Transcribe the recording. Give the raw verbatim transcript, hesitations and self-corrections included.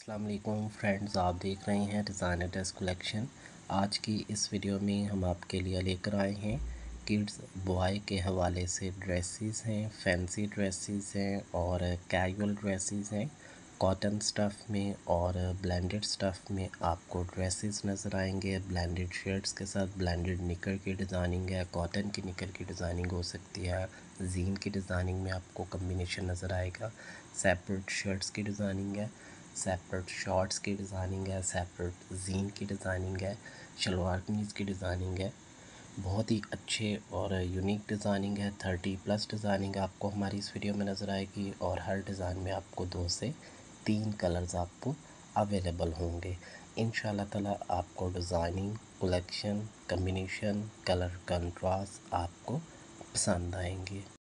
अस्सलाम वालेकुम फ्रेंड्स, आप देख रहे हैं डिज़ाइनर ड्रेस कलेक्शन। आज की इस वीडियो में हम आपके लिए लेकर आए हैं किड्स बॉय के हवाले से ड्रेसेस हैं, फैंसी ड्रेसेस हैं और कैजुअल ड्रेसेस हैं। कॉटन स्टफ़ में और ब्लेंडेड स्टफ़ में आपको ड्रेसेस नज़र आएंगे। ब्लेंडेड शर्ट्स के साथ ब्लेंडेड निकर की डिज़ाइनिंग है, कॉटन की निकर की डिज़ाइनिंग हो सकती है, जीन की डिज़ाइनिंग में आपको कम्बिनेशन नज़र आएगा। सेपरेट शर्ट्स की डिज़ाइनिंग है, सेपरेट शॉर्ट्स की डिज़ाइनिंग है, सेपरेट जीन की डिज़ाइनिंग है, शलवार कमीज़ की डिज़ाइनिंग है। बहुत ही अच्छे और यूनिक डिज़ाइनिंग है। थर्टी प्लस डिज़ाइनिंग आपको हमारी इस वीडियो में नज़र आएगी और हर डिज़ाइन में आपको दो से तीन कलर्स आपको अवेलेबल होंगे। इंशाल्लाह ताला आपको designing, collection, combination, colour contrast आपको पसंद आएंगे।